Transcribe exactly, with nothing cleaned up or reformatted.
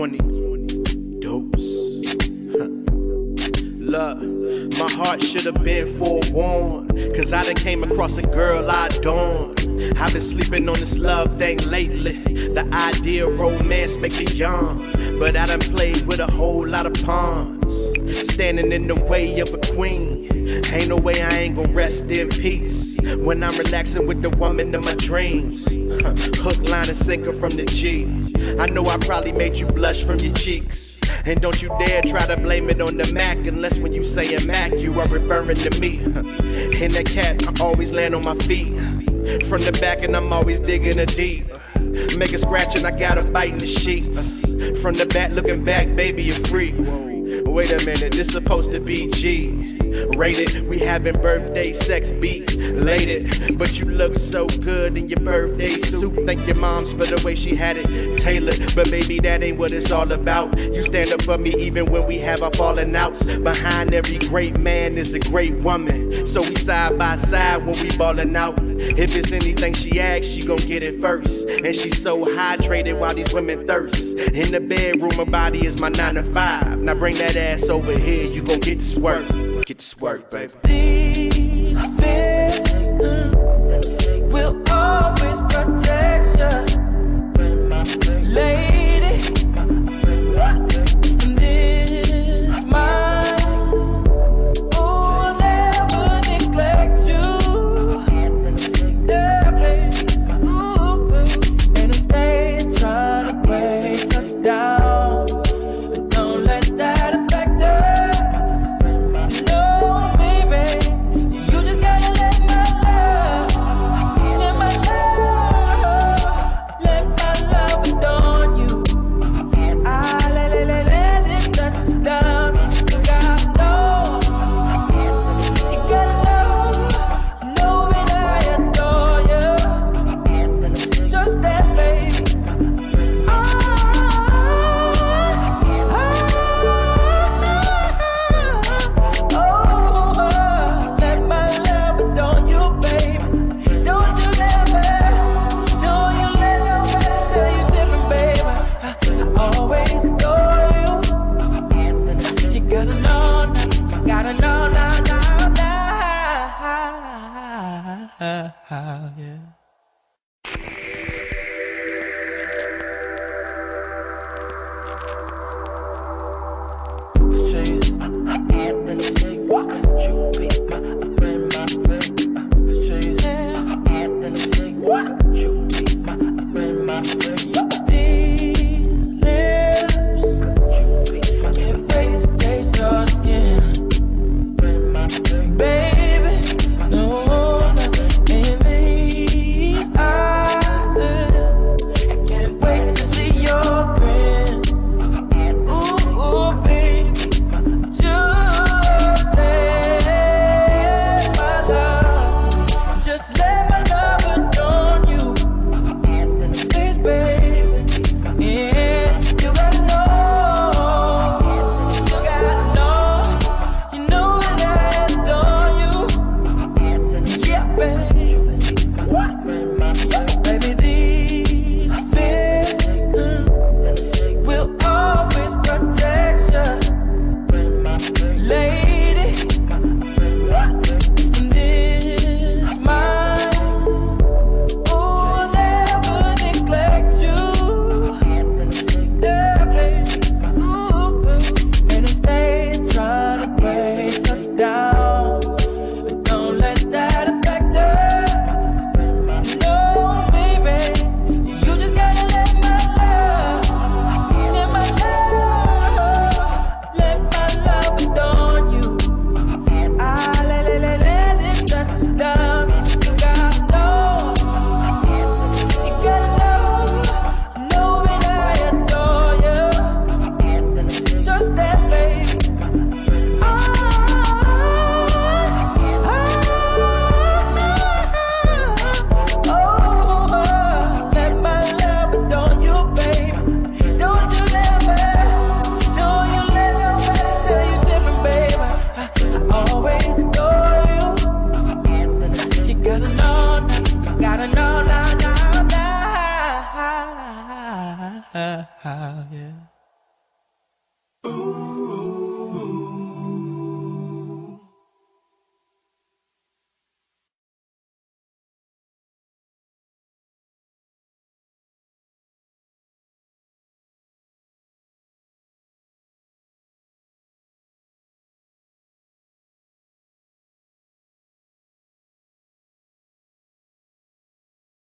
twenty. Dose. Look, my heart should have been forewarned, cause I done came across a girl I adorn. I've been sleeping on this love thing lately. The idea of romance make me yawn, but I done played with a whole lot of pawns, standing in the way of a queen. Ain't no way I ain't gon' rest in peace when I'm relaxing with the woman of my dreams. Hook, line, and sinker from the G. I know I probably made you blush from your cheeks, and don't you dare try to blame it on the Mac, unless when you saying Mac, you are referring to me. In that cat, I always land on my feet from the back, and I'm always digging a deep. Make a scratch and I got a bite in the sheets. From the back, looking back, baby, you're free. Wait a minute, this supposed to be G rated. We having birthday sex beat lated, but you look so good in your birthday suit. Thank your moms for the way she had it tailored, but baby, that ain't what it's all about. You stand up for me even when we have our falling outs. Behind every great man is a great woman, so we side by side when we ballin' out. If it's anything she asks, she gon' get it first, and she's so hydrated while these women thirst. In the bedroom, her body is my nine to five. Now bring that ass over here, you gon' get to swerve. Get to swerve, baby. These fists mm, will always protect you, lady. This mind will never neglect you, yeah, baby. Ooh, and if they trying to break us down, but don't let that affect us. Yeah. Yeah.